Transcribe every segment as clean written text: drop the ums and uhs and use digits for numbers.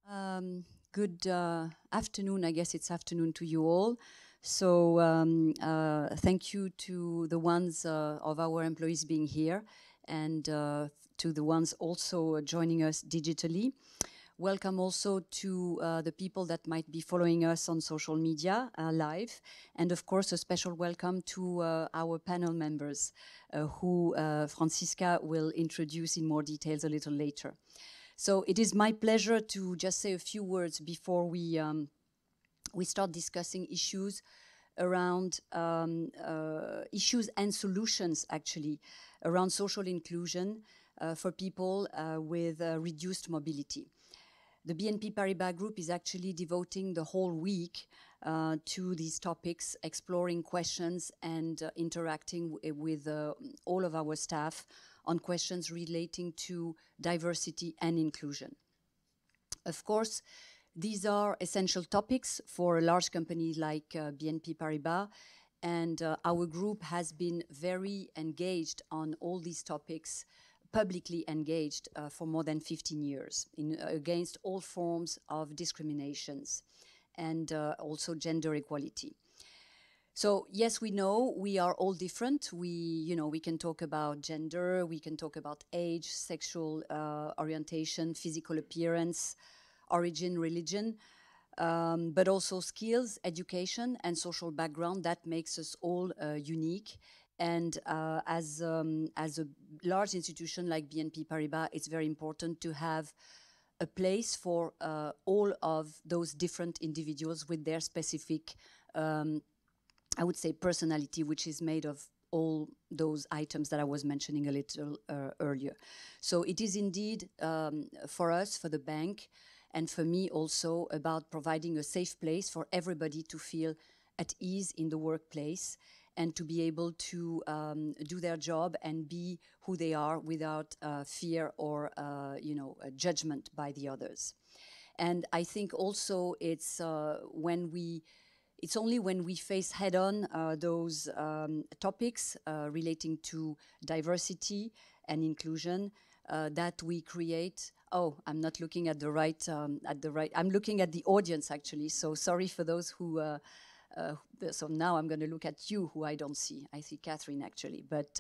Good afternoon. I guess it's afternoon to you all. So thank you to the ones of our employees being here and to the ones also joining us digitally. Welcome also to the people that might be following us on social media live. And of course, a special welcome to our panel members who Francisca will introduce in more details a little later. So it is my pleasure to just say a few words before we start discussing issues around issues and solutions, actually, around social inclusion for people with reduced mobility. The BNP Paribas Group is actually devoting the whole week to these topics, exploring questions and interacting with all of our staff on questions relating to diversity and inclusion. Of course, these are essential topics for a large company like BNP Paribas, and our group has been very engaged on all these topics, publicly engaged for more than 15 years against all forms of discriminations and also gender equality. So yes, we know we are all different. We can talk about gender, we can talk about age, sexual orientation, physical appearance, origin, religion, but also skills, education, and social background. That makes us all unique. And as a large institution like BNP Paribas, it's very important to have a place for all of those different individuals with their specific I would say personality, which is made of all those items that I was mentioning a little earlier. So it is indeed for us, for the bank, and for me also about providing a safe place for everybody to feel at ease in the workplace and to be able to do their job and be who they are without fear or judgment by the others. And I think also it's it's only when we face head-on those topics relating to diversity and inclusion that we create. Oh, I'm not looking at the right. I'm looking at the audience actually. So sorry for those who. So now I'm going to look at you, who I don't see. I see Catherine actually, but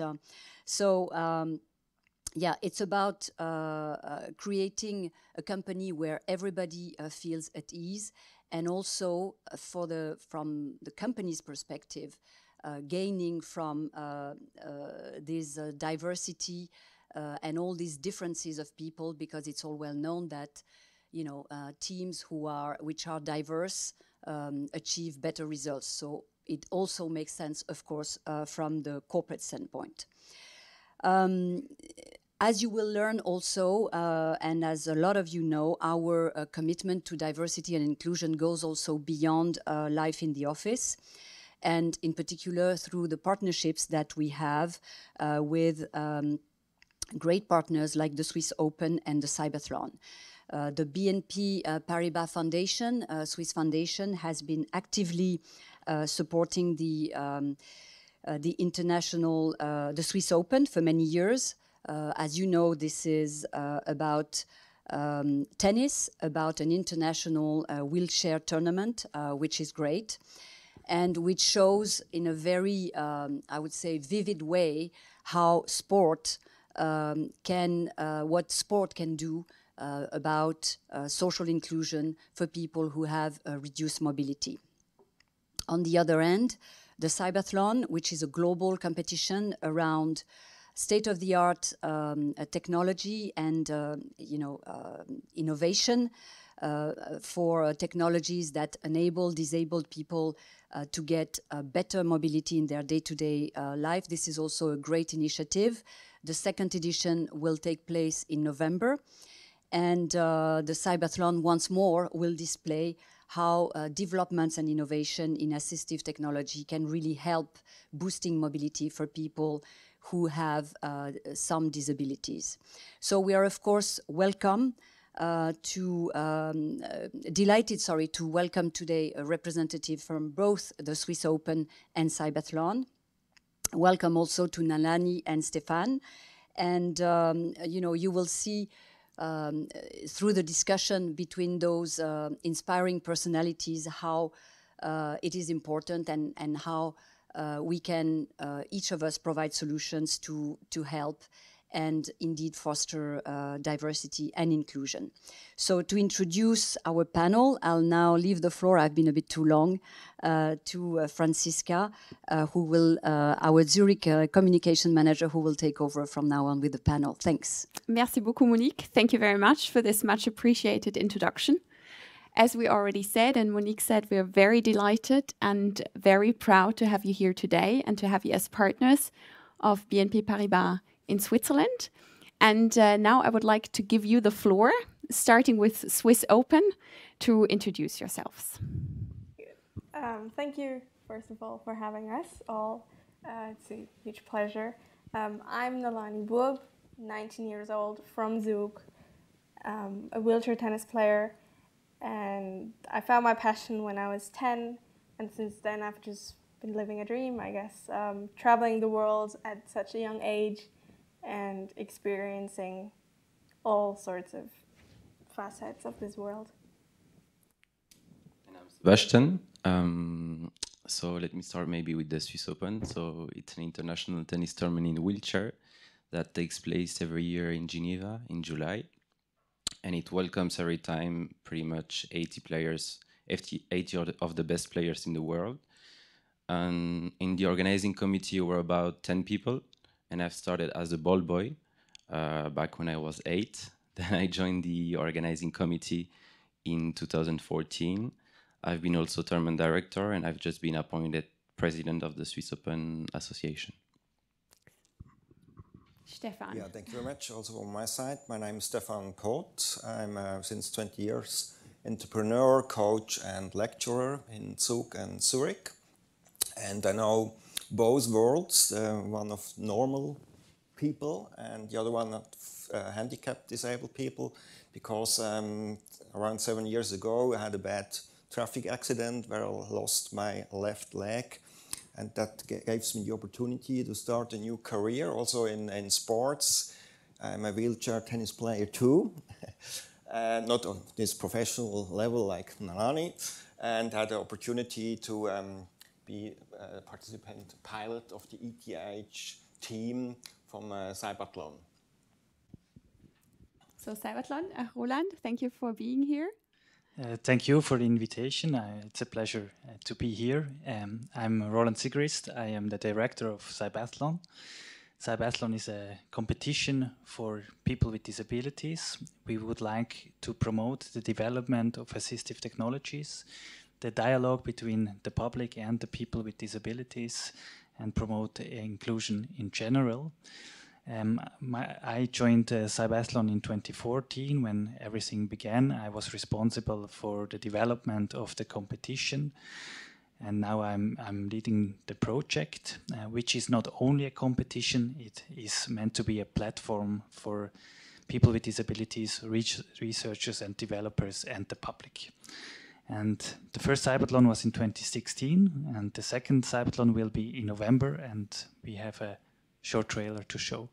yeah, it's about creating a company where everybody feels at ease, and also from the company's perspective, gaining from this diversity and all these differences of people, because it's all well known that teams which are diverse achieve better results. So it also makes sense, of course, from the corporate standpoint. As you will learn also, and as a lot of you know, our commitment to diversity and inclusion goes also beyond life in the office, and in particular through the partnerships that we have with great partners like the Swiss Open and the Cybathlon. The BNP Paribas Foundation, Swiss Foundation, has been actively supporting the international, the Swiss Open for many years. As you know, this is about tennis, about an international wheelchair tournament, which is great, and which shows in a very, I would say, vivid way how sport what sport can do about social inclusion for people who have reduced mobility. On the other end, the Cybathlon, which is a global competition around state-of-the-art technology and innovation for technologies that enable disabled people to get better mobility in their day-to-day life. This is also a great initiative. The second edition will take place in November, and the Cybathlon once more will display how developments and innovation in assistive technology can really help boosting mobility for people who have some disabilities. So we are, of course, delighted to welcome today a representative from both the Swiss Open and Cybathlon. Welcome also to Nalani and Stefan. And, you will see through the discussion between those inspiring personalities, how it is important and how we can, each of us, provide solutions to help and indeed foster diversity and inclusion. So to introduce our panel, I'll now leave the floor, I've been a bit too long, to Franziska, who will, our Zurich communication manager, who will take over from now on with the panel. Thanks. Merci beaucoup, Monique. Thank you very much for this much appreciated introduction. As we already said, and Monique said, we are very delighted and very proud to have you here today and to have you as partners of BNP Paribas in Switzerland. And now I would like to give you the floor, starting with Swiss Open, to introduce yourselves. Thank you, first of all, for having us all. It's a huge pleasure. I'm Nalani Boub, 19 years old, from Zug, a wheelchair tennis player, and I found my passion when I was 10, and since then I've just been living a dream, I guess, traveling the world at such a young age and experiencing all sorts of facets of this world. And I'm Sebastian. So let me start maybe with the Swiss Open. So it's an international tennis tournament in wheelchair that takes place every year in Geneva in July. And it welcomes every time pretty much 80 players, 80 of the best players in the world. And in the organizing committee, we're about 10 people. And I've started as a ball boy back when I was 8. Then I joined the organizing committee in 2014. I've been also tournament director, and I've just been appointed president of the Swiss Open Association. Stefan. Yeah, thank you very much. Also on my side, my name is Stefan Pot. I'm since 20 years entrepreneur, coach and lecturer in Zug and Zurich. And I know both worlds, one of normal people and the other one of handicapped, disabled people, because around 7 years ago I had a bad traffic accident where I lost my left leg. And that gives me the opportunity to start a new career, also in sports. I'm a wheelchair tennis player too, not on this professional level like Nalani, and had the opportunity to be a participant pilot of the ETH team from Cybathlon. So Cybathlon, Roland, thank you for being here. Thank you for the invitation. It's a pleasure to be here. I'm Roland Sigrist. I am the director of Cybathlon. Cybathlon is a competition for people with disabilities. We would like to promote the development of assistive technologies, the dialogue between the public and the people with disabilities, and promote inclusion in general. I joined Cybathlon in 2014 when everything began. I was responsible for the development of the competition, and now I'm leading the project, which is not only a competition, it is meant to be a platform for people with disabilities, researchers and developers and the public. And the first Cybathlon was in 2016, and the second Cybathlon will be in November, and we have a short trailer to show.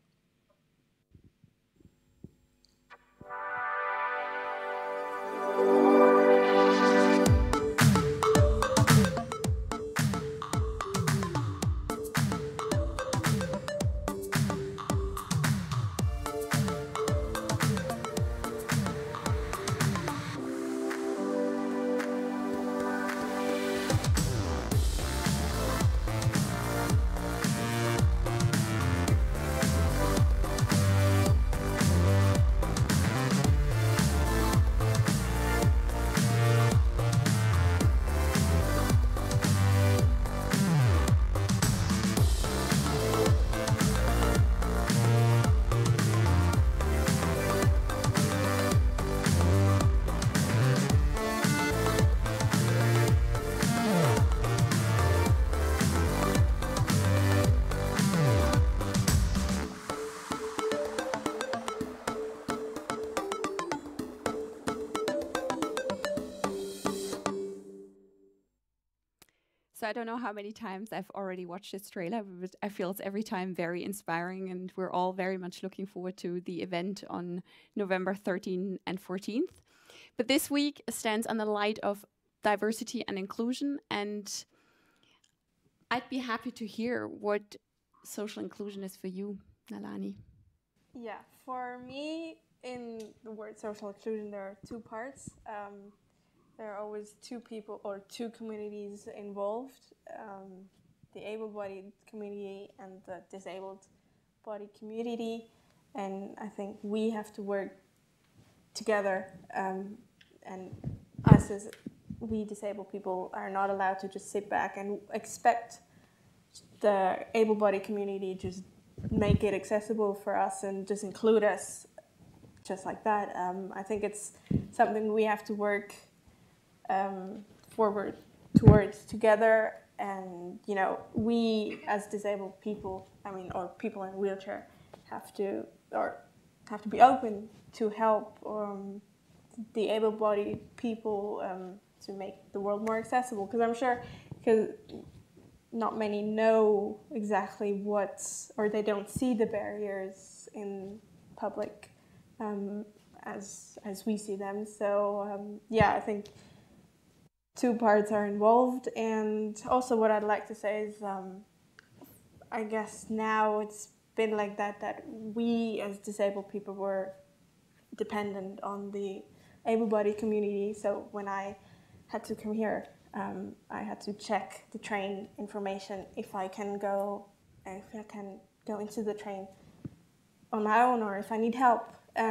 So I don't know how many times I've already watched this trailer, but I feel it's every time very inspiring, and we're all very much looking forward to the event on November 13th and 14th. But this week stands on the light of diversity and inclusion, and I'd be happy to hear what social inclusion is for you, Nalani. Yeah, for me, in the word social inclusion, there are two parts. There are always two people or two communities involved, the able-bodied community and the disabled body community. And I think we have to work together, and us as we disabled people are not allowed to just sit back and expect the able-bodied community just make it accessible for us and just include us just like that. I think it's something we have to work forward towards together, and we as disabled people, or people in a wheelchair, have to be open to help the able-bodied people to make the world more accessible. Because I'm sure, because not many know exactly or they don't see the barriers in public as we see them. So I think two parts are involved. And also what I'd like to say is I guess now it's been like that we as disabled people were dependent on the able-bodied community. So when I had to come here, I had to check the train information if I can go into the train on my own, or if I need help.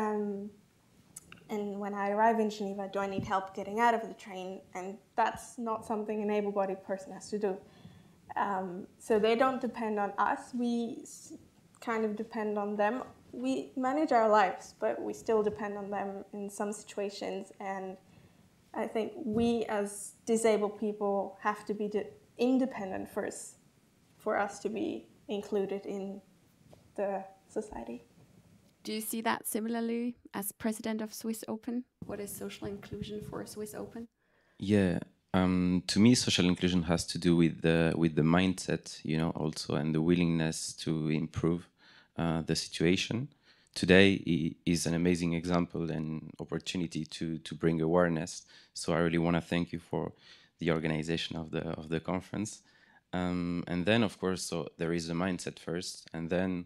And when I arrive in Geneva, do I need help getting out of the train? And that's not something an able-bodied person has to do. So they don't depend on us. We kind of depend on them. We manage our lives, but we still depend on them in some situations. And I think we as disabled people have to be independent first for us to be included in the society. Do you see that similarly as president of Swiss Open? What is social inclusion for Swiss Open? Yeah, to me, social inclusion has to do with the mindset, also, and the willingness to improve the situation. Today is an amazing example and opportunity to bring awareness. So I really want to thank you for the organization of the conference. And then, of course, so there is a mindset first, and then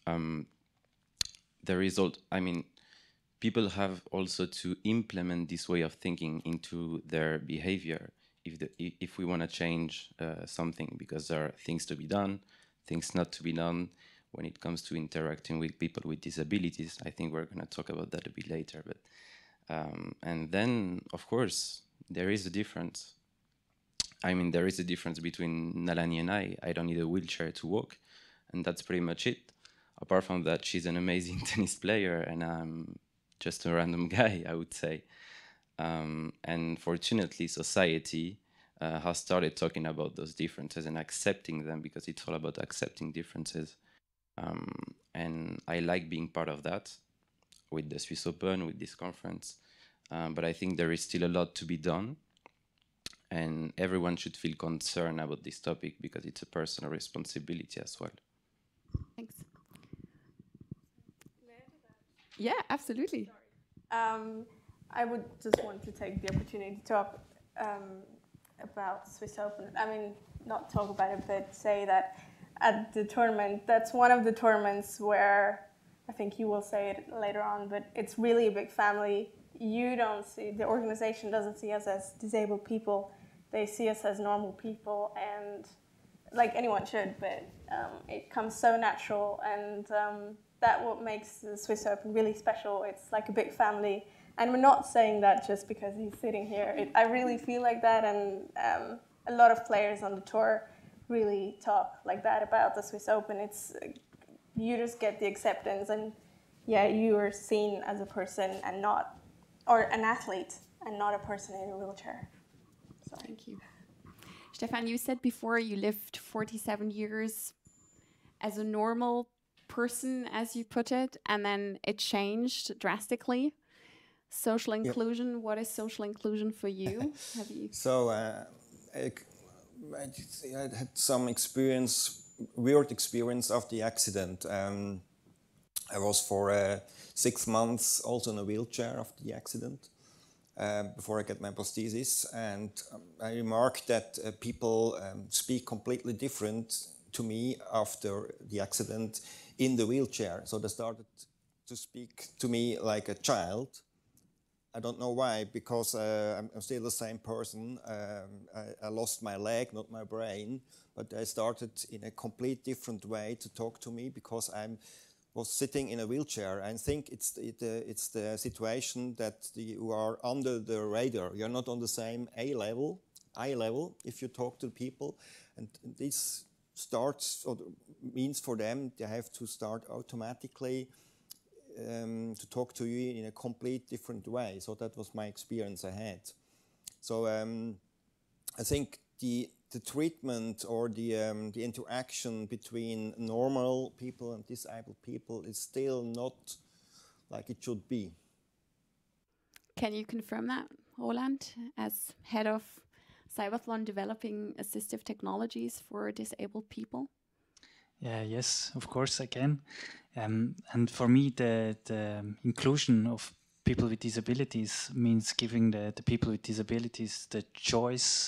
the result. People have also to implement this way of thinking into their behavior if we want to change something, because there are things to be done, things not to be done when it comes to interacting with people with disabilities. I think we're going to talk about that a bit later. But and then, of course, there is a difference. There is a difference between Nalani and I. I don't need a wheelchair to walk, and that's pretty much it. Apart from that, she's an amazing tennis player, and I'm just a random guy, I would say. And fortunately, society has started talking about those differences and accepting them, because it's all about accepting differences. And I like being part of that with the Swiss Open, with this conference. But I think there is still a lot to be done. And everyone should feel concerned about this topic, because it's a personal responsibility as well. Thanks. Yeah, absolutely. I would just want to take the opportunity to talk about Swiss Open. Not talk about it, but say that at the tournament, that's one of the tournaments where, I think you will say it later on, but it's really a big family. The organization doesn't see us as disabled people. They see us as normal people, and like anyone should, but it comes so natural, and that's what makes the Swiss Open really special. It's like a big family, and we're not saying that just because he's sitting here. I really feel like that, and a lot of players on the tour really talk like that about the Swiss Open. It's you just get the acceptance, and you are seen as a person or an athlete, and not a person in a wheelchair. So. Thank you. Stefan, you said before you lived 47 years as a normal person, as you put it, and then it changed drastically. Social inclusion, What is social inclusion for you? I had some weird experience of the accident. I was for 6 months also in a wheelchair after the accident before I get my prosthesis, and I remarked that people speak completely different to me after the accident in the wheelchair. So they started to speak to me like a child. I don't know why, because I'm still the same person. I lost my leg, not my brain, but they started in a complete different way to talk to me because I was sitting in a wheelchair. I think it's the situation that you are under the radar. You're not on the same eye level if you talk to people, and this starts or means for them they have to start automatically to talk to you in a complete different way. So that was my experience I had. So I think the treatment or the interaction between normal people and disabled people is still not like it should be. Can you confirm that, Roland, as head of Cybathlon developing assistive technologies for disabled people? Yes, of course I can. And for me, the inclusion of people with disabilities means giving the people with disabilities the choice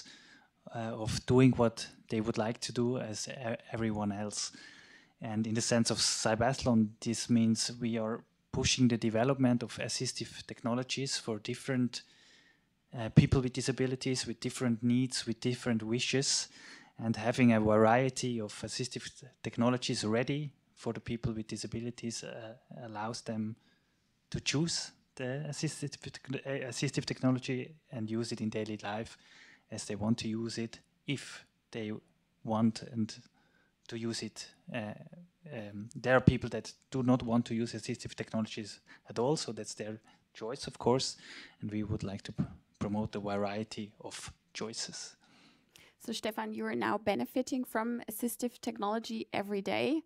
of doing what they would like to do as everyone else. And in the sense of Cybathlon, this means we are pushing the development of assistive technologies for different people with disabilities, with different needs, with different wishes, and having a variety of assistive technologies ready for the people with disabilities allows them to choose the assistive technology and use it in daily life as they want to use it, if they want and to use it. There are people that do not want to use assistive technologies at all, so that's their choice, of course, and we would like to promote a variety of choices. So Stefan, you are now benefiting from assistive technology every day.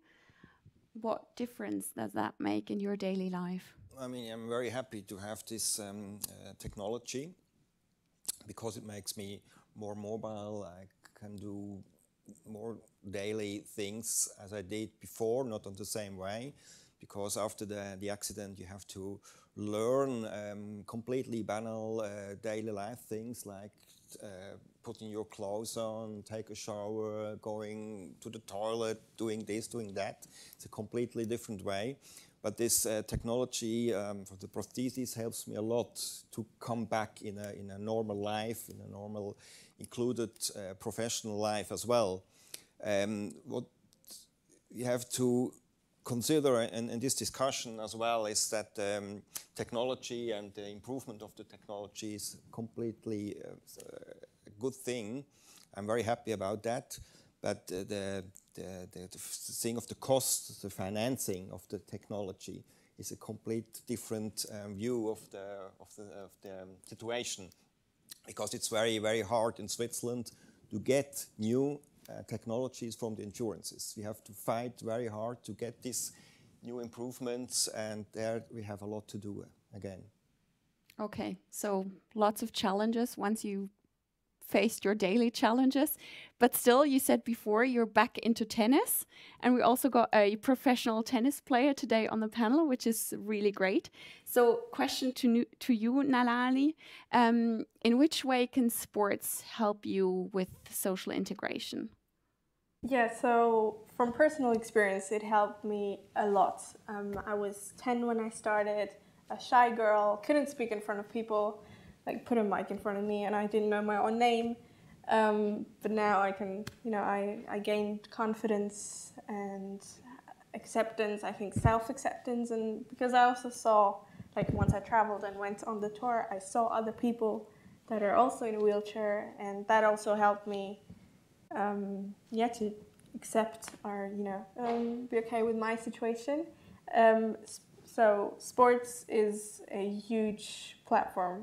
What difference does that make in your daily life? I mean, I'm very happy to have this technology because it makes me more mobile. I can do more daily things as I did before, not in the same way, because after the accident you have to learn completely banal daily life things like putting your clothes on, take a shower, going to the toilet, doing this, doing that. It's a completely different way. But this technology for the prosthesis helps me a lot to come back in a normal life, in a normal included professional life as well. What you have to consider in this discussion as well is that technology and the improvement of the technology is completely a good thing. I'm very happy about that. But the thing of the cost, the financing of the technology is a complete different view of the situation, because it's very, very hard in Switzerland to get new technologies from the insurances. We have to fight very hard to get these new improvements, and there we have a lot to do again. Okay, so lots of challenges once you faced your daily challenges, but still, you said before you're back into tennis, and we also got a professional tennis player today on the panel, which is really great. So question to you, Nalali, in which way can sports help you with social integration? Yeah, so from personal experience, it helped me a lot. I was 10 when I started, a shy girl, couldn't speak in front of people, like put a mic in front of me, and I didn't know my own name. But now I can, I gained confidence and acceptance, I think self-acceptance, and because I also saw, like once I traveled and went on the tour, I saw other people that are also in a wheelchair, and that also helped me to accept or be okay with my situation. So sports is a huge platform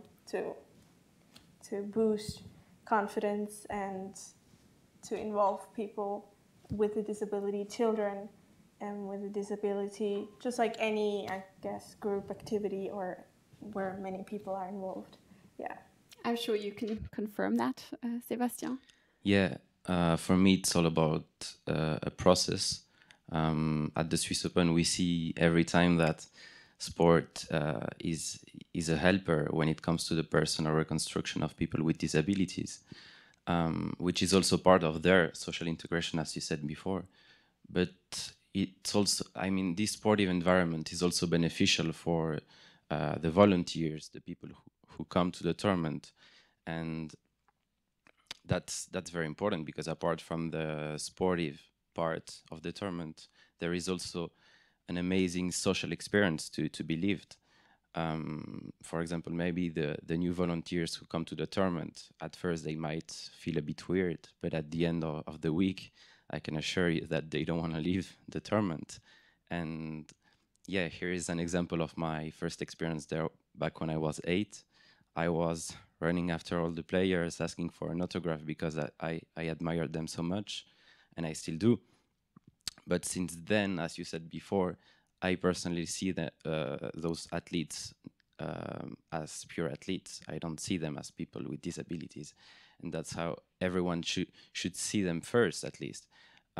to boost confidence and to involve people with a disability, children with a disability, just like any, I guess, group activity or where many people are involved. Yeah. I'm sure you can confirm that, Sebastian. Yeah, For me, it's all about a process. At the Swiss Open, we see every time that sport is a helper when it comes to the personal reconstruction of people with disabilities, which is also part of their social integration, as you said before. But it's also, I mean, this sportive environment is also beneficial for the volunteers, the people who come to the tournament, and that's very important, because apart from the sportive part of the tournament, there is also an amazing social experience to be lived. For example, maybe the new volunteers who come to the tournament, at first they might feel a bit weird, but at the end of the week, I can assure you that they don't want to leave the tournament. And yeah, here is an example of my first experience there back when I was 8. I was running after all the players, asking for an autograph because I admired them so much, and I still do. But since then, as you said before, I personally see that those athletes as pure athletes. I don't see them as people with disabilities, and that's how everyone should see them first, at least.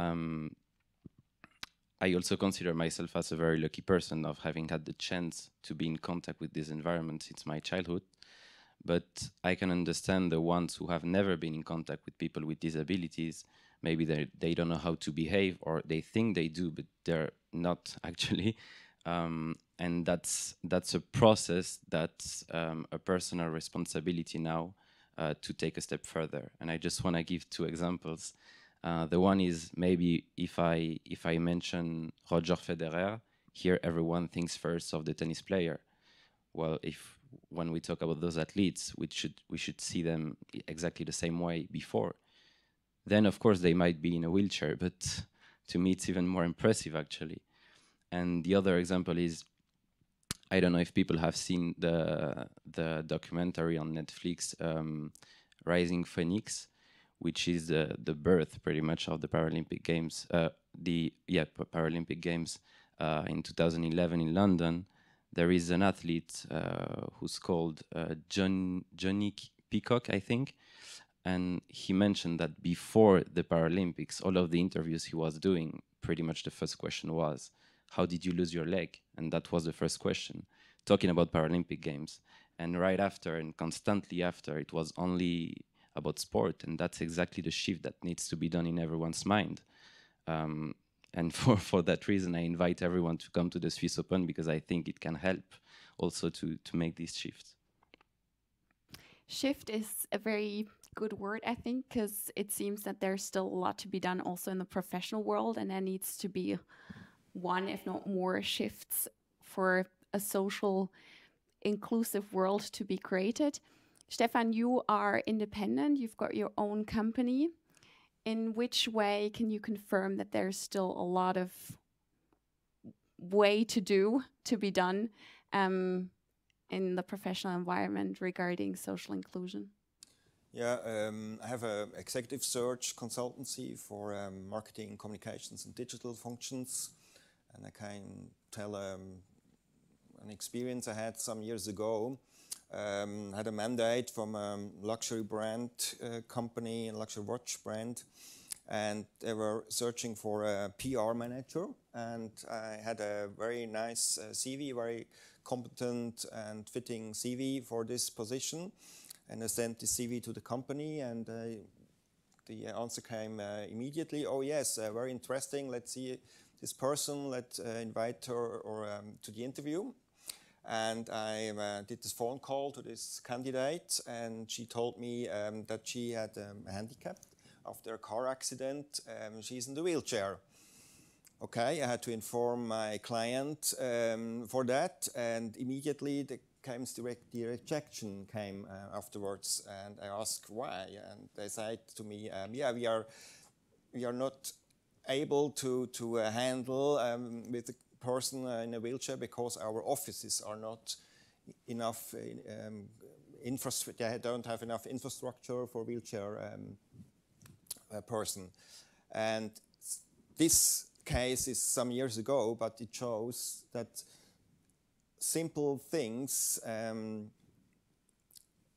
I also consider myself as a very lucky person of having had the chance to be in contact with this environment since my childhood. But I can understand the ones who have never been in contact with people with disabilities. Maybe they don't know how to behave, or they think they do, but they're not actually. And that's a process, that's a personal responsibility now to take a step further. And I just want to give 2 examples. The one is, maybe if I mention Roger Federer, here everyone thinks first of the tennis player. Well, when we talk about those athletes, we should see them exactly the same way before. Then, of course, they might be in a wheelchair, but to me, it's even more impressive, actually. And the other example is, I don't know if people have seen the documentary on Netflix, Rising Phoenix, which is the birth, pretty much, of the Paralympic Games. Paralympic Games in 2011 in London. There is an athlete who's called Johnny Peacock, I think, and he mentioned that before the Paralympics, all of the interviews he was doing, pretty much the first question was, how did you lose your leg? And that was the first question, talking about Paralympic Games. And right after, and constantly after, it was only about sport, and that's exactly the shift that needs to be done in everyone's mind. And for that reason, I invite everyone to come to the Swiss Open, because I think it can help also to make this shift. Shift is a very good word, I think, because it seems that there's still a lot to be done also in the professional world, and there needs to be one, if not more, shifts for a social, inclusive world to be created. Stefan, you are independent, you've got your own company. In which way can you confirm that there's still a lot of way to be done in the professional environment regarding social inclusion? Yeah, I have an executive search consultancy for marketing, communications, and digital functions. And I can tell an experience I had some years ago. Had a mandate from a luxury brand company, a luxury watch brand, and they were searching for a PR manager. And I had a very nice CV, very competent and fitting CV for this position. And I sent the CV to the company, and the answer came immediately. Oh yes, very interesting. Let's see this person. Let's invite her to the interview. And I did this phone call to this candidate, and she told me that she had a handicap after a car accident. She's in the wheelchair. Okay, I had to inform my client for that, and immediately the rejection came afterwards, and I asked why, and they said to me, yeah, we are not able to handle with the person in a wheelchair because our offices are not enough infrastructure. They don't have enough infrastructure for wheelchair person. And this case is some years ago, but it shows that simple things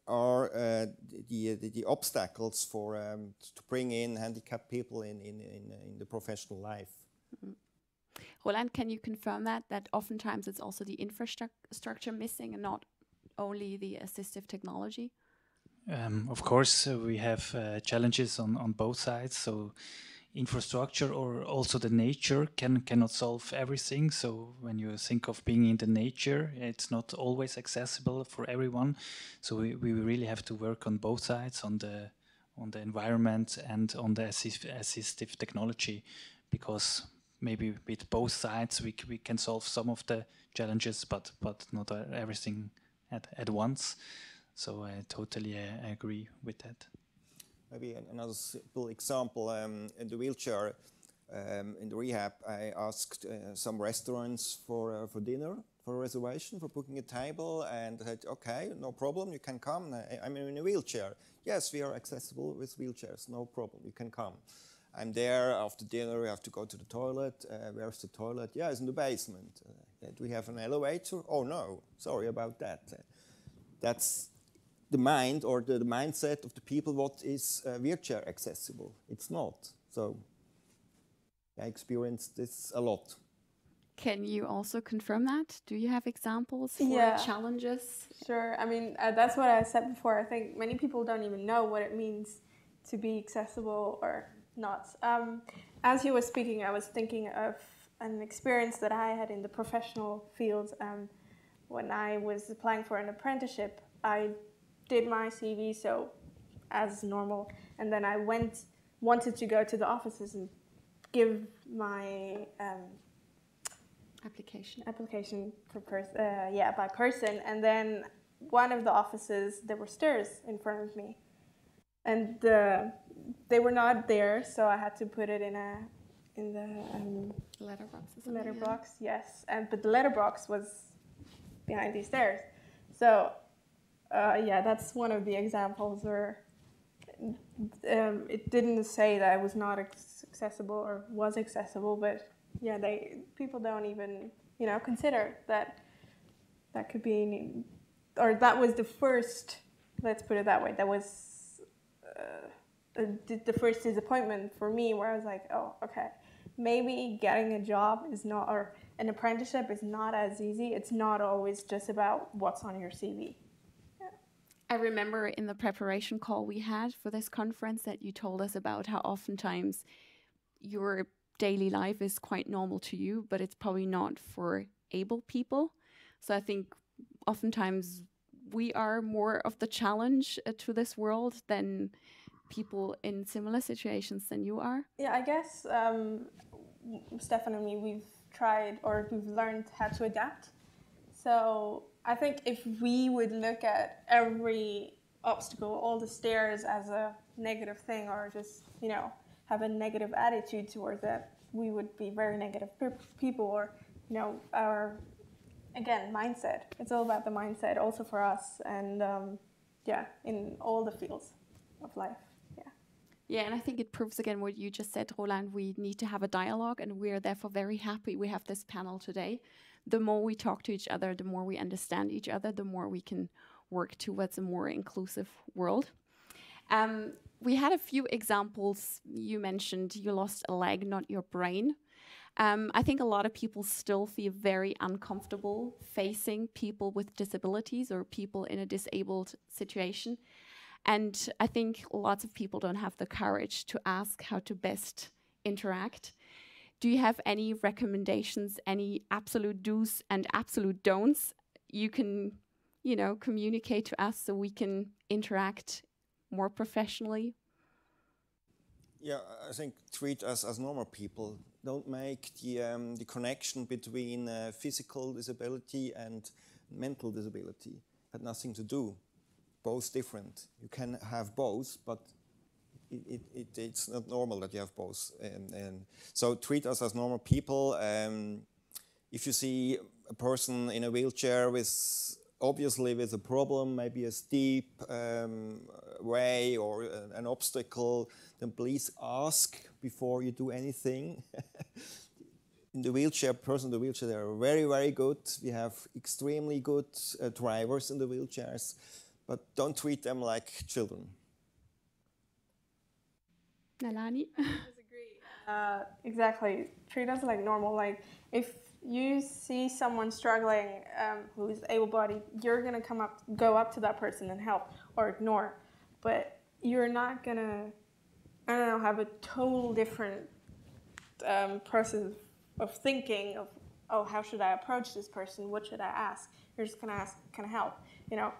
are the obstacles for to bring in handicapped people in the professional life. Mm-hmm. Roland, can you confirm that oftentimes it's also the infrastructure missing and not only the assistive technology? Of course, we have challenges on both sides. So infrastructure or also the nature cannot solve everything. So when you think of being in the nature, it's not always accessible for everyone. So we really have to work on both sides, on the environment and on the assistive technology, because maybe with both sides we can solve some of the challenges, but not everything at once. So I totally agree with that. Maybe another simple example, in the wheelchair, in the rehab, I asked some restaurants for dinner, for a reservation, for booking a table, and I said, okay, no problem, you can come. I'm in a wheelchair. Yes, we are accessible with wheelchairs, no problem, you can come. I'm there, after dinner, we have to go to the toilet. Where's the toilet? Yeah, it's in the basement. Do we have an elevator? Oh no, sorry about that. That's the mind or the mindset of the people, what is wheelchair accessible. It's not. So I experienced this a lot. Can you also confirm that? Do you have examples for challenges? Sure. I mean, that's what I said before. I think many people don't even know what it means to be accessible or not. As you were speaking, I was thinking of an experience that I had in the professional field. When I was applying for an apprenticeship, I did my CV so as normal, and then I wanted to go to the offices and give my application for by person, and then one of the offices, there were stairs in front of me, and they were not there, so I had to put it in the letterbox. Yes, but the letterbox was behind these stairs, so. That's one of the examples where it didn't say that it was not accessible or was accessible, but people don't even consider that could be, or that was the first. Let's put it that way. That was the first disappointment for me, where I was like, oh, okay, maybe getting a job is not, or an apprenticeship is not as easy. It's not always just about what's on your CV. I remember in the preparation call we had for this conference that you told us about how oftentimes your daily life is quite normal to you, but it's probably not for able people. So I think oftentimes we are more of the challenge to this world than people in similar situations than you are. Yeah, I guess Stefan and me, we've learned how to adapt. So I think if we would look at every obstacle, all the stairs, as a negative thing, or just, have a negative attitude towards that, we would be very negative people, or, our, again, mindset. It's all about the mindset also for us, and in all the fields of life. Yeah, and I think it proves again what you just said, Roland. We need to have a dialogue, and we are therefore very happy we have this panel today. The more we talk to each other, the more we understand each other, the more we can work towards a more inclusive world. We had a few examples. You mentioned you lost a leg, not your brain. I think a lot of people still feel very uncomfortable facing people with disabilities or people in a disabled situation. And I think lots of people don't have the courage to ask how to best interact. Do you have any recommendations, any absolute do's and absolute don'ts you can, communicate to us so we can interact more professionally? Yeah, I think treat us as normal people. Don't make the connection between physical disability and mental disability. It had nothing to do. Both different. You can have both, but it's not normal that you have both. And so treat us as normal people. If you see a person in a wheelchair obviously with a problem, maybe a steep way or an obstacle, then please ask before you do anything. In the wheelchair, they are very, very good. We have extremely good drivers in the wheelchairs. but don't treat them like children. Nalani? Exactly. Treat us like normal. Like if you see someone struggling who's able-bodied, you're gonna go up to that person and help or ignore, but you're not gonna, I don't know, have a total different process of thinking of, oh, how should I approach this person? What should I ask? You're just gonna ask, can I help? You know,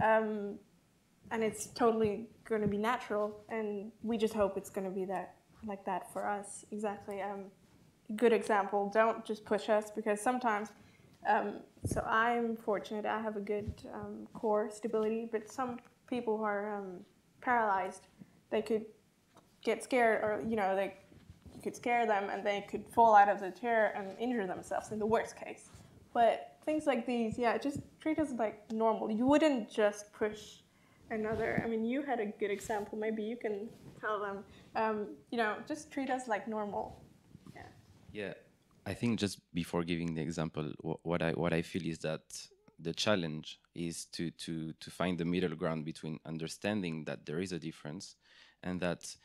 and it's totally going to be natural, and we just hope it's going to be like that for us. Exactly. Good example. Don't just push us, because sometimes. So I'm fortunate. I have a good core stability, but some people who are paralyzed, they could get scared, or you could scare them, and they could fall out of the chair and injure themselves in the worst case. But things like these, yeah, just treat us like normal. You wouldn't just push another. I mean, you had a good example. Maybe you can tell them. Just treat us like normal. Yeah. Yeah, I think just before giving the example, what I feel is that the challenge is to find the middle ground between understanding that there is a difference, and that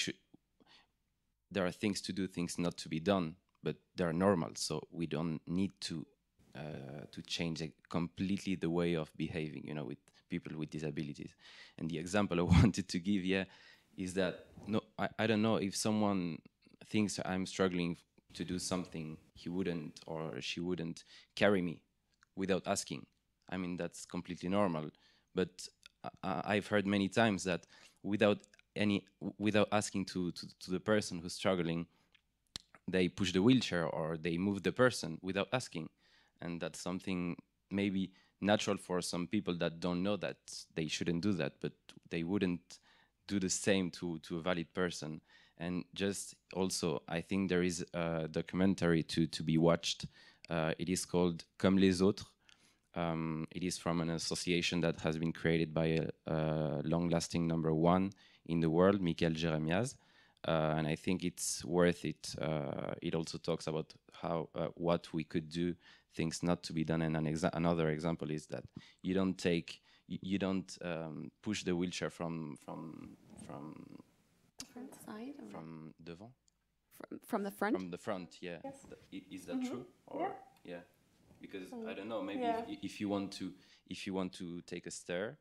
there are things to do, things not to be done, but they're normal. So we don't need to change completely the way of behaving, with people with disabilities. And the example I wanted to give, is that I don't know, if someone thinks I'm struggling to do something, he wouldn't or she wouldn't carry me without asking. I mean, that's completely normal. But I've heard many times that without asking to the person who's struggling, they push the wheelchair or they move the person without asking. And that's something maybe natural for some people that don't know that they shouldn't do that, but they wouldn't do the same to a valid person. And just also, I think there is a documentary to be watched. It is called Comme les autres. It is from an association that has been created by a long-lasting number one in the world, Michael Jeremias. And I think it's worth it. It also talks about how what we could do, things not to be done. And another example is that you don't push the wheelchair from Front side? From devant? From the front? From the front, yeah. Yes. Is that true? Or yeah. Because I don't know, maybe if you want to take a stair,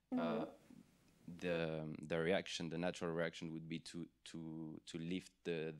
the reaction, the natural reaction would be to lift the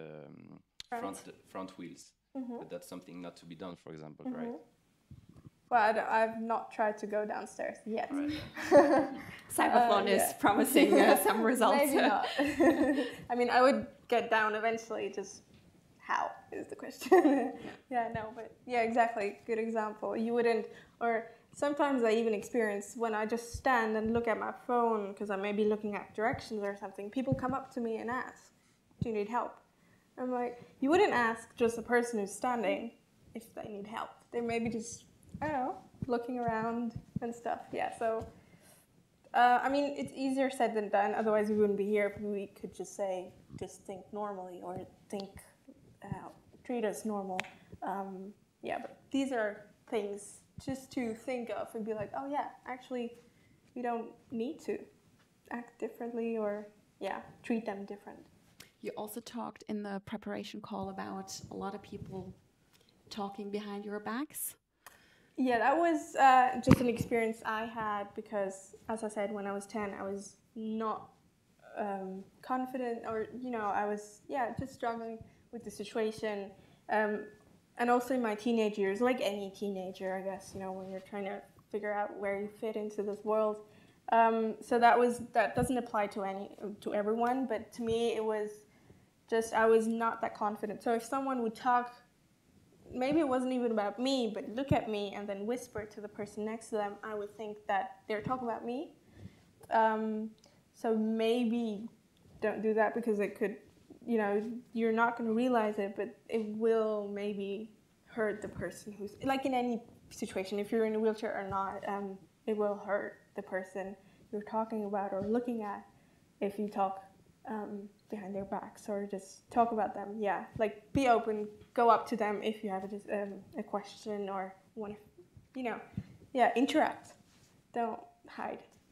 front wheels. But that's something not to be done, for example, right? Well, I've not tried to go downstairs yet. Right. Cybathlon is promising some results. Maybe not. I mean, I would get down eventually, just how is the question. Exactly. Good example. You wouldn't, or sometimes I even experience when I just stand and look at my phone, because I may be looking at directions or something, people come up to me and ask, do you need help? I'm like, you wouldn't ask just a person who's standing if they need help. They may be just, I don't know, looking around and stuff. Yeah, so, I mean, it's easier said than done. Otherwise, we wouldn't be here. We could just say, just think normally, or treat us normal. But these are things just to think of and be like, oh yeah, actually, we don't need to act differently or, treat them different. You also talked in the preparation call about a lot of people talking behind your backs. Yeah, that was just an experience I had because, as I said, when I was 10, I was not confident, or, I was, just struggling with the situation. And also in my teenage years, like any teenager, I guess, when you're trying to figure out where you fit into this world. So that doesn't apply to everyone, but to me, it was just, I was not that confident. So if someone would talk, maybe it wasn't even about me, but look at me and then whisper to the person next to them, I would think that they're talking about me. So maybe don't do that, because it could, you're not going to realize it, but it will maybe hurt the person who's, like in any situation, if you're in a wheelchair or not, it will hurt the person you're talking about or looking at if you talk behind their backs or just talk about them. Yeah, like be open, go up to them if you have a question or want to, interact. Don't hide.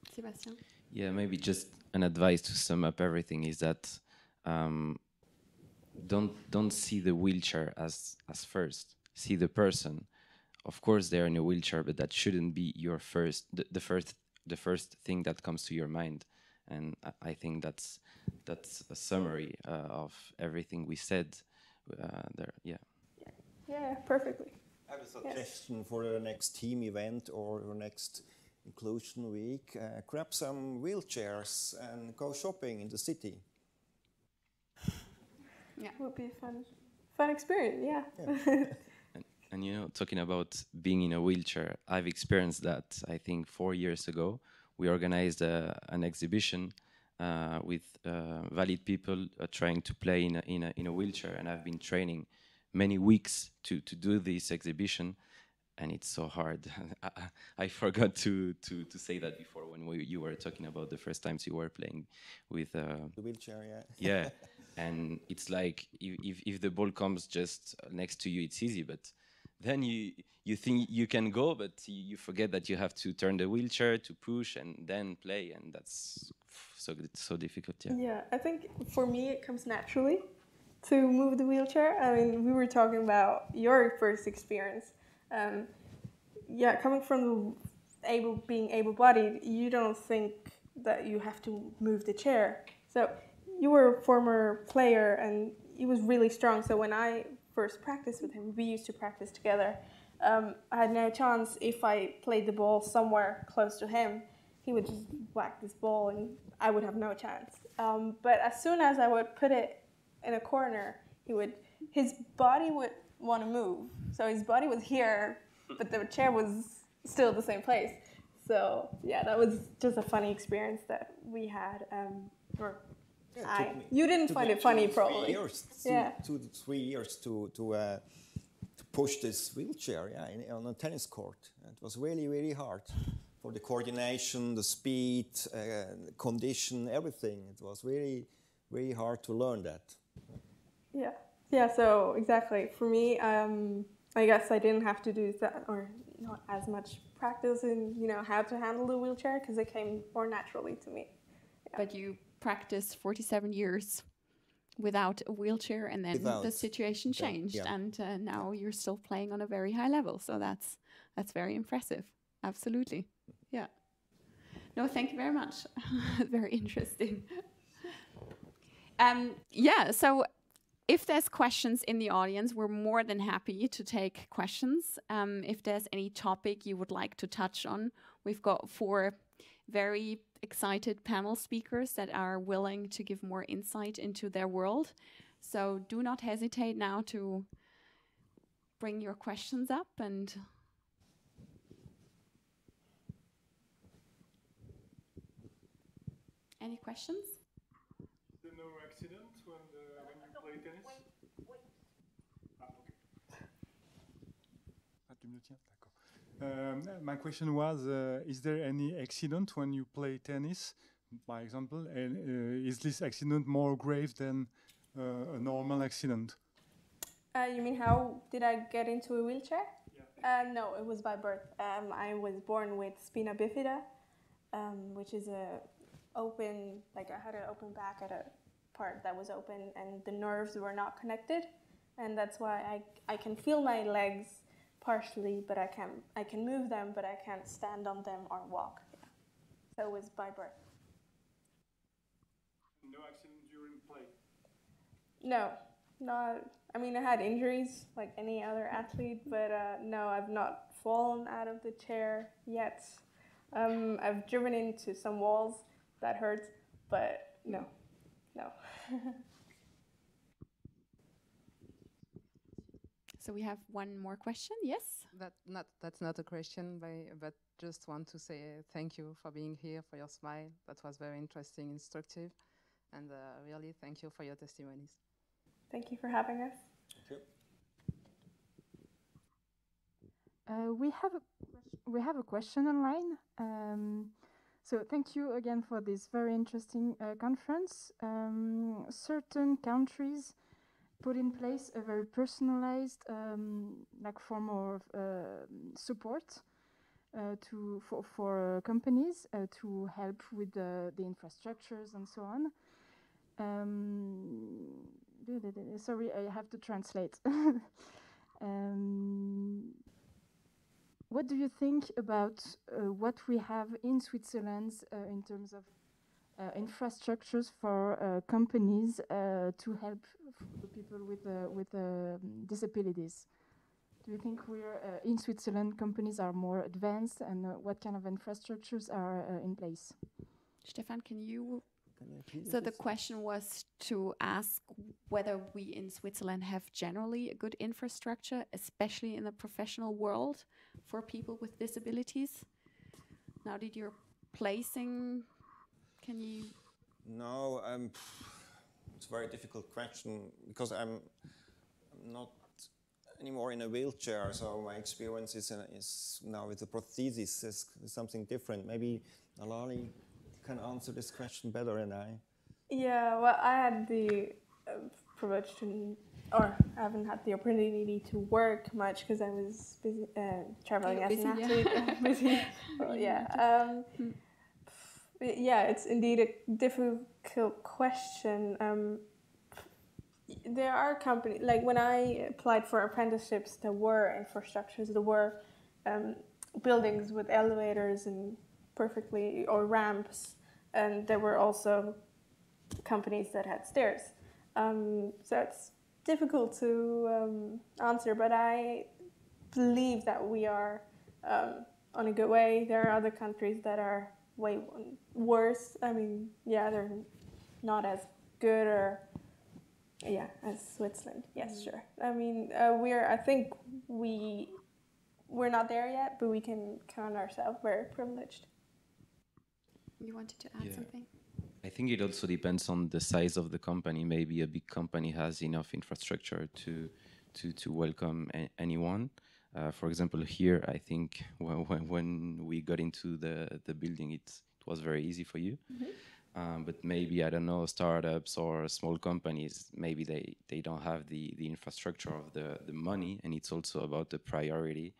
Sebastian? Yeah, maybe just an advice to sum up everything is that don't see the wheelchair as first. See the person. Of course, they're in a wheelchair, but that shouldn't be your the first thing that comes to your mind. And I think that's a summary of everything we said there. Yeah. Yeah, perfectly. I have a suggestion for the next team event or your next inclusion week. Grab some wheelchairs and go shopping in the city. Yeah, Would be a fun experience. Yeah. And you know, talking about being in a wheelchair, I've experienced that. I think 4 years ago, we organized an exhibition with valid people trying to play in a wheelchair, and I've been training many weeks to do this exhibition, and it's so hard. I forgot to say that before when you were talking about the first times you were playing with the wheelchair, yeah. yeah, and it's like if the ball comes just next to you, it's easy, but then you think you can go, but you forget that you have to turn the wheelchair to push and then play, and that's so difficult. Yeah. Yeah, I think for me it comes naturally to move the wheelchair. I mean, we were talking about your first experience. Yeah, coming from being able-bodied, you don't think that you have to move the chair. So you were a former player and he was really strong. So when I first practiced with him, we used to practice together. I had no chance if I played the ball somewhere close to him. He would just whack this ball and I would have no chance. But as soon as I would put it in a corner, his body would want to move. So his body was here, but the chair was still the same place. So yeah, that was just a funny experience that we had. You didn't find it funny, probably. 2 to 3 years to push this wheelchair, on a tennis court. It was really, really hard for the coordination, the speed, condition, everything. It was really, really hard to learn that. Yeah. So exactly for me, I guess I didn't have to do that or not as much practice in how to handle the wheelchair because it came more naturally to me. Yeah. But you practiced 47 years without a wheelchair, and then the situation changed, and now you're still playing on a very high level. So that's very impressive. Absolutely. Yeah. No, thank you very much. Very interesting. Yeah. So if there's questions in the audience, we're more than happy to take questions. If there's any topic you would like to touch on, we've got 4 very excited panel speakers that are willing to give more insight into their world. So do not hesitate now to bring your questions up. And any questions? Is there no accident when you play tennis? Wait. My question was, is there any accident when you play tennis, by example, and is this accident more grave than a normal accident? You mean how did I get into a wheelchair? Yeah. No, it was by birth. I was born with spina bifida, which is I had an open back at a part that was open and the nerves were not connected. And that's why I can feel my legs partially, but I can move them, but I can't stand on them or walk. Yeah. So it was by birth. No accident during play? No, not. I mean, I had injuries like any other athlete, but no, I've not fallen out of the chair yet. I've driven into some walls. That hurts, but no. So we have one more question. Yes? That's not a question, but just want to say thank you for being here, for your smile. That was very interesting, instructive, and really thank you for your testimonies. Thank you for having us. Thank you. We have a question online. So thank you again for this very interesting conference. Certain countries put in place a very personalized form of support. for companies to help with the infrastructures and so on. Sorry, I have to translate. What do you think about what we have in Switzerland in terms of infrastructures for companies to help the people with disabilities? Do you think we're in Switzerland, companies are more advanced, and what kind of infrastructures are in place? Stefan, can you? So the question was to ask whether we in Switzerland have generally a good infrastructure, especially in the professional world, for people with disabilities. Now, did your placing? Can you? No, it's a very difficult question because I'm not anymore in a wheelchair, so my experience is now with the prosthesis is something different. Maybe Alani can answer this question better than I. Yeah, well, I had the privilege to, or I haven't had the opportunity to work much because I was busy traveling as an athlete. Yeah. Busy. Well, yeah. Yeah, it's indeed a difficult question. There are companies, like when I applied for apprenticeships, there were infrastructures, there were buildings with elevators and or ramps, and there were also companies that had stairs. So it's difficult to answer, but I believe that we are on a good way. There are other countries that are way worse. I mean, yeah, they're not as good as Switzerland. Yes, sure. I mean, I think we're not there yet, but we can count ourselves very privileged. You wanted to add something? I think it also depends on the size of the company. Maybe a big company has enough infrastructure to welcome anyone. For example, here, I think when we got into the building, it was very easy for you. Mm-hmm. But maybe, I don't know, startups or small companies, maybe they don't have the infrastructure of the money, and it's also about the priority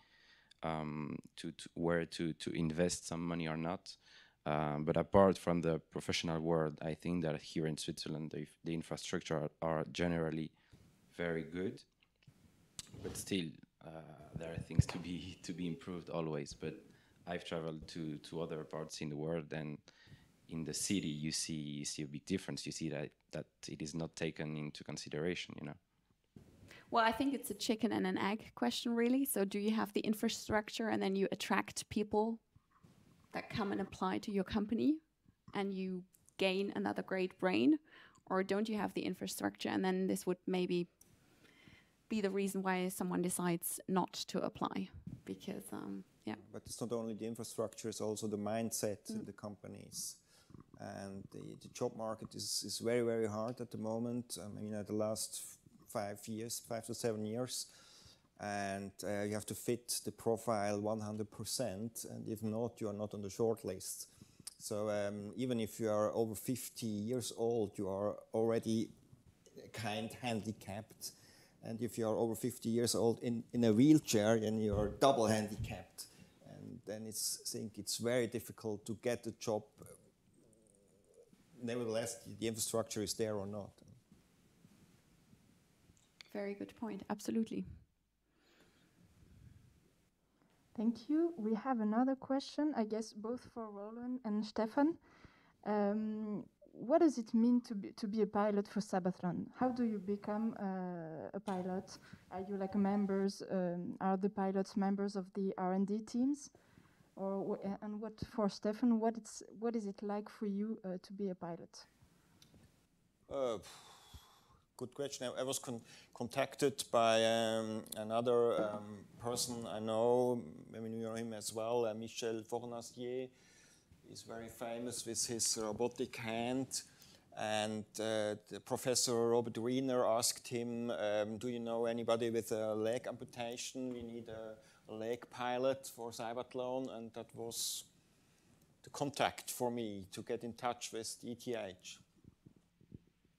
to where to invest some money or not. But apart from the professional world, I think that here in Switzerland, the infrastructure are generally very good. But still, there are things to be improved always. But I've traveled to other parts in the world, and in the city, you see a big difference. You see that it is not taken into consideration, you know. Well, I think it's a chicken and an egg question, really. So do you have the infrastructure and then you attract people that come and apply to your company and you gain another great brain? Or don't you have the infrastructure and then this would maybe be the reason why someone decides not to apply? Because, yeah. But it's not only the infrastructure, it's also the mindset in the companies. And the job market is very, very hard at the moment. I mean, at the last 5 to 7 years. And you have to fit the profile 100%, and if not, you are not on the short list. So even if you are over 50 years old, you are already kind handicapped. And if you are over 50 years old in a wheelchair, then you are double handicapped. And then I think it's very difficult to get a job. Nevertheless, the infrastructure is there or not. Very good point, absolutely. Thank you. We have another question, I guess, both for Roland and Stefan. What does it mean to be a pilot for Cybathlon? How do you become a pilot? Are you like members? Are the pilots members of the R&D teams? And what for Stefan? What is it like for you to be a pilot? Good question. I was contacted by another person I know, maybe you know him as well, Michel Fornacier. He's very famous with his robotic hand. And the Professor Robert Wiener asked him, do you know anybody with a leg amputation? We need a leg pilot for Cybathlon. And that was the contact for me to get in touch with ETH.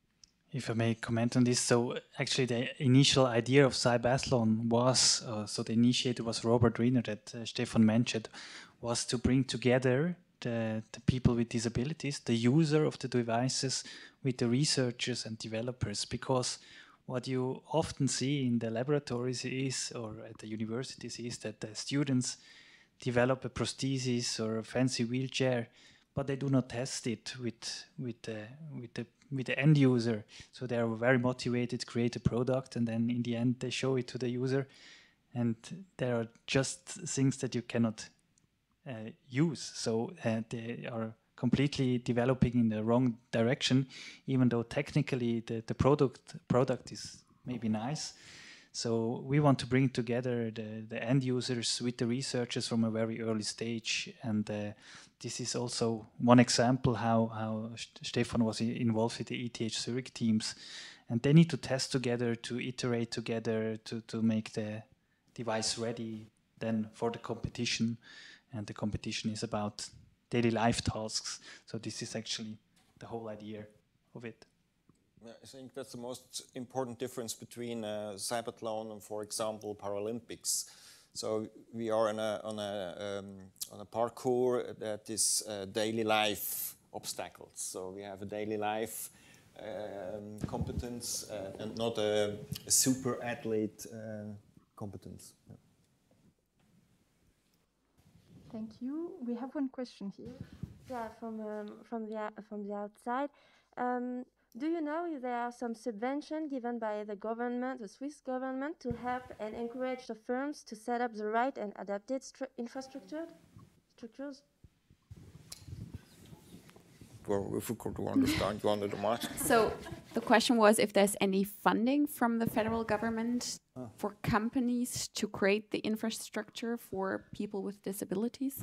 if I may comment on this, so actually the initial idea of Cybathlon was, so the initiator was Robert Riener that Stefan mentioned, was to bring together the people with disabilities, the user of the devices, with the researchers and developers, because what you often see in the laboratories is, or at the universities, is that the students develop a prosthesis or a fancy wheelchair, but they do not test it with the end user. So they are very motivated to create a product, and then in the end they show it to the user, and there are just things that you cannot use. So they are completely developing in the wrong direction, even though technically the product is maybe nice. So we want to bring together the end users with the researchers from a very early stage, and this is also one example how Stefan was involved with the ETH Zurich teams, and they need to test together, to iterate together, to make the device ready then for the competition, and the competition is about daily life tasks. So this is actually the whole idea of it. I think that's the most important difference between Cybathlon and, for example, Paralympics. So we are on a parkour that is daily life obstacles. So we have a daily life competence and not a super athlete competence. Yeah. Thank you. We have one question here. Yeah, from the outside. Do you know if there are some subvention given by the government, the Swiss government, to help and encourage the firms to set up the right and adapted structures? Well, if we could understand you under the mask. So the question was if there's any funding from the federal government for companies to create the infrastructure for people with disabilities?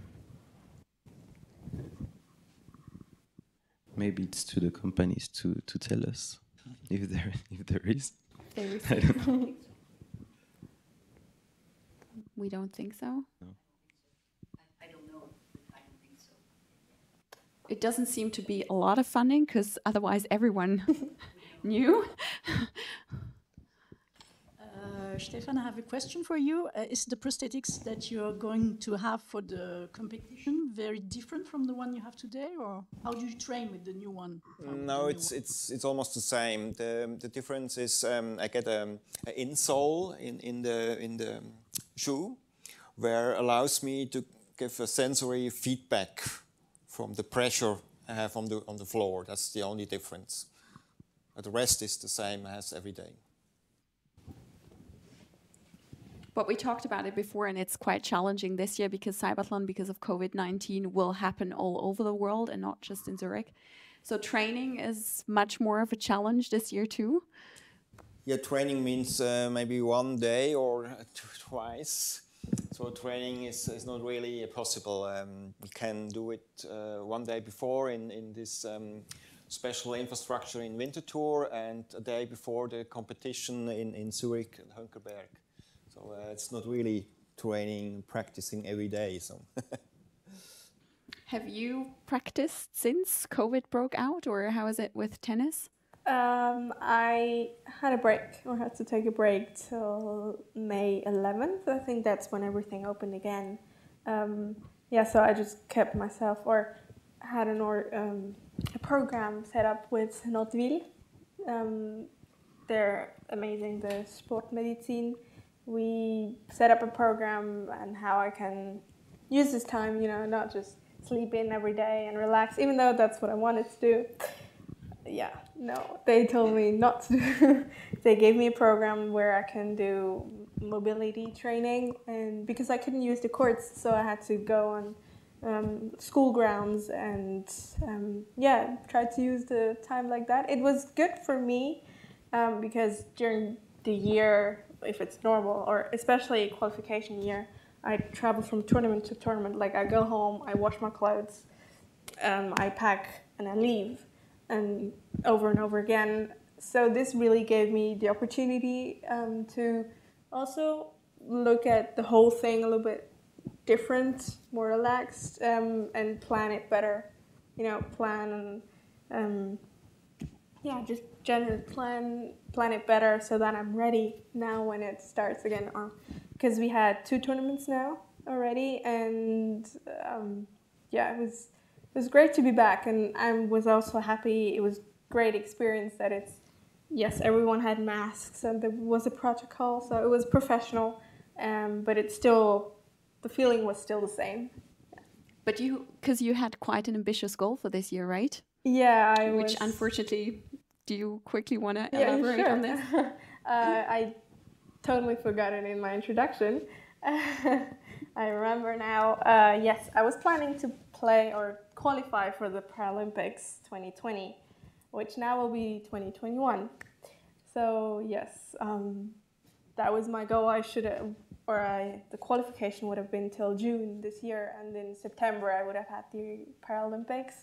Maybe it's to the companies to tell us if there is. I don't know. We don't think so? No. I don't know, but I don't think so. It doesn't seem to be a lot of funding, because otherwise everyone knew. Stefan, I have a question for you. Is the prosthetics that you're going to have for the competition very different from the one you have today, or how do you train with the new one? No, it's almost the same. The difference is I get an insole in the shoe, where allows me to give a sensory feedback from the pressure I have on the floor. That's the only difference. But the rest is the same as every day. But we talked about it before, and it's quite challenging this year because Cybathlon, because of COVID-19, will happen all over the world and not just in Zurich. So training is much more of a challenge this year too. Yeah, training means maybe one day or twice. So training is not really possible. We can do it one day before in this special infrastructure in Winterthur, and a day before the competition in Zurich and Hönkerberg. So it's not really training, practicing every day. So. Have you practiced since COVID broke out, or how is it with tennis? I had a break, or had to take a break till May 11th. I think that's when everything opened again. Yeah, so I just kept myself, or had a program set up with Notville. They're amazing, the sport medicine. We set up a program and how I can use this time, not just sleep in every day and relax, even though that's what I wanted to do. Yeah, no, they told me not to do. They gave me a program where I can do mobility training, and because I couldn't use the courts, so I had to go on school grounds and try to use the time like that. It was good for me because during the year, if it's normal, or especially qualification year, I travel from tournament to tournament. Like, I go home, I wash my clothes, I pack, and I leave, and over again. So this really gave me the opportunity to also look at the whole thing a little bit different, more relaxed, and plan it better. Plan and yeah, just generally plan it better so that I'm ready now when it starts again. Because we had 2 tournaments now already, and yeah, it was great to be back, and I was also happy. It was great experience that it's yes, everyone had masks and there was a protocol, so it was professional, but it's still the feeling was still the same. But because you had quite an ambitious goal for this year, right? Yeah, Which unfortunately, do you quickly want to yeah, elaborate sure. on this? I totally forgot it in my introduction. I remember now. Yes, I was planning to play or qualify for the Paralympics 2020, which now will be 2021. So yes, that was my goal. I should have, the qualification would have been till June this year, and in September I would have had the Paralympics.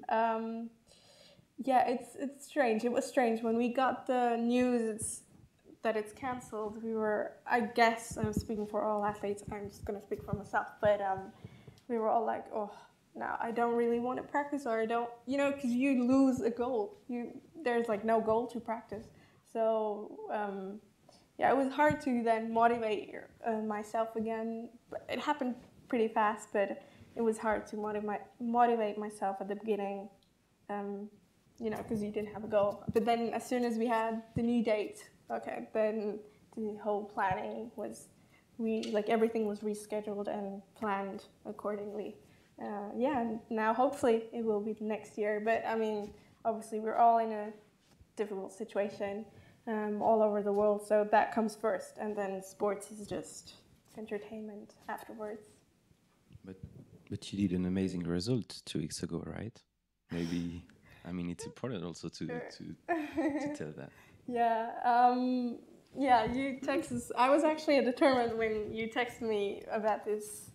Yeah, it's strange. It was strange when we got the news that it's cancelled. We were, I guess, I'm speaking for all athletes. I'm just gonna speak for myself, but we were all like, oh, no, I don't really want to practice, or I don't, because you lose a goal. There's like no goal to practice. So yeah, it was hard to then motivate myself again. It happened pretty fast, but it was hard to motivate myself at the beginning, because you didn't have a goal. But then as soon as we had the new date, okay, then the whole planning was, everything was rescheduled and planned accordingly. Yeah, and now hopefully it will be the next year. But I mean, obviously we're all in a difficult situation all over the world, so that comes first, and then sports is just entertainment afterwards. But you did an amazing result 2 weeks ago, right? Maybe, I mean, it's important also to tell that. Yeah, yeah. You texted. I was actually determined when you texted me about this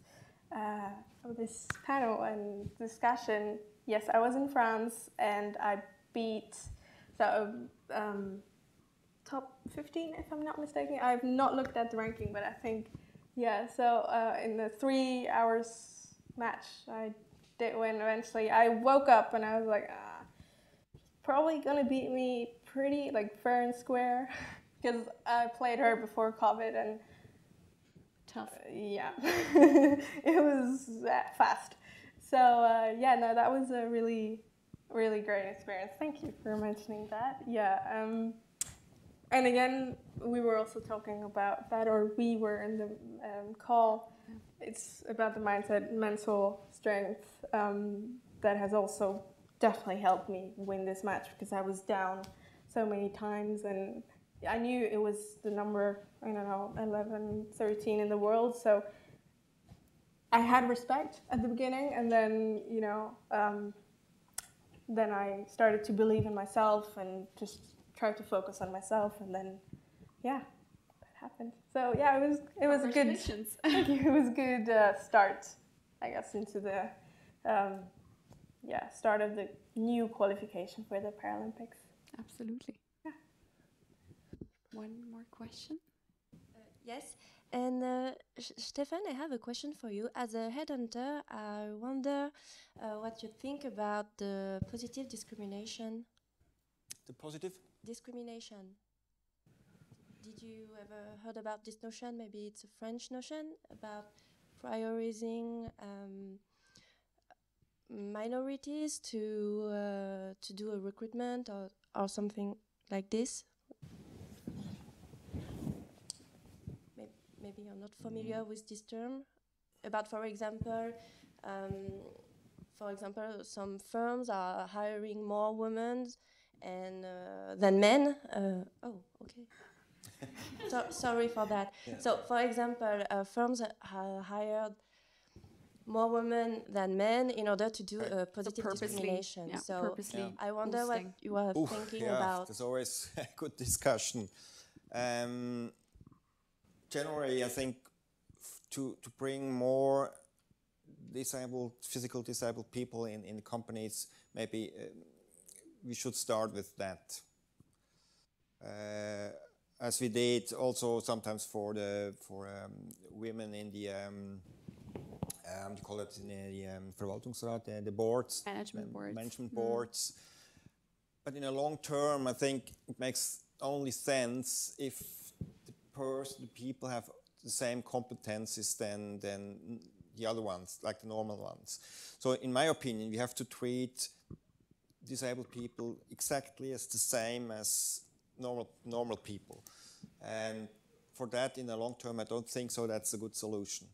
panel and discussion. Yes, I was in France and I beat top 15, if I'm not mistaken. I've not looked at the ranking, but I think, yeah. So in the 3 hours match, I did win eventually. I woke up and I was like, probably gonna beat me pretty fair and square, because I played her before COVID and tough. Yeah, it was that fast. So yeah, no, that was a really, really great experience. Thank you for mentioning that. Yeah, and again, we were also talking about that, or we were in the call. It's about the mindset, mental strength that has also definitely helped me win this match, because I was down so many times, and I knew it was the number, 11, 13 in the world, so I had respect at the beginning, and then, then I started to believe in myself and just try to focus on myself, and then, yeah, that happened. So yeah, it was a good, thank you, it was a good start, I guess, into the start of the new qualification for the Paralympics. Absolutely. Yeah. One more question. Yes, and Stefan, I have a question for you. As a headhunter, I wonder what you think about the positive discrimination. The positive? Discrimination. Did you ever heard about this notion? Maybe it's a French notion about prioritizing minorities to do a recruitment or something like this. Maybe you're not familiar with this term. About, for example, some firms are hiring more women than men. Oh, okay. Sorry for that. Yeah. So, for example, firms hired more women than men in order to do a positive discrimination. Yeah, so purposely I wonder what you are thinking about. There's always a good discussion. Generally, I think to bring more physically disabled people in companies, maybe we should start with that. As we did also sometimes for women in the you call it in the Verwaltungsrat, the boards, management boards. boards. but in a long term, I think it makes only sense if the people have the same competencies than the other ones, like the normal ones. So in my opinion, we have to treat disabled people exactly as the same as normal people. And for that, in the long term, I don't think so that's a good solution.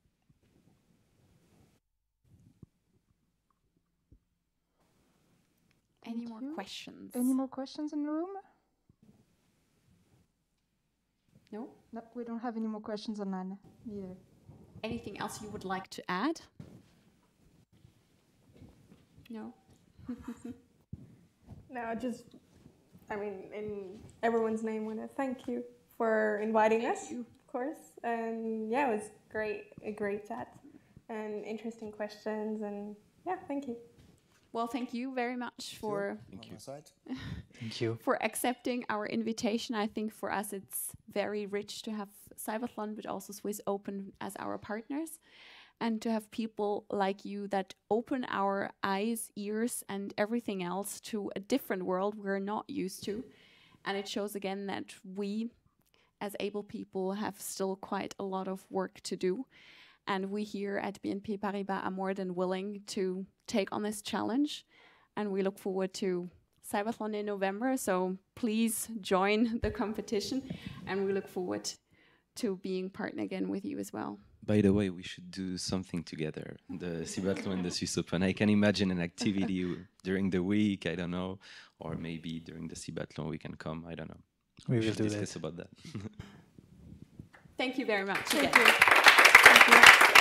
Any more questions? Any more questions in the room? No? No, we don't have any more questions online either. Anything else you would like to add? No? No, just, I mean, in everyone's name, I want to thank you for inviting us, of course. And yeah, it was a great chat and interesting questions. And yeah, thank you. Well, thank you very much for Thank you for accepting our invitation. I think for us it's very rich to have Cybathlon, but also Swiss Open as our partners, and to have people like you that open our eyes, ears, and everything else to a different world we're not used to. And it shows again that we, as able people, have still quite a lot of work to do. And we here at BNP Paribas are more than willing to take on this challenge. And we look forward to Cybathlon in November. So please join the competition. And we look forward to being partner again with you as well. By the way, we should do something together, the Cybathlon and the Swiss Open. I can imagine an activity during the week, I don't know, or maybe during the Cybathlon we can come, I don't know. We will should do discuss that. about that. Thank you very much. Thank you. Thank you.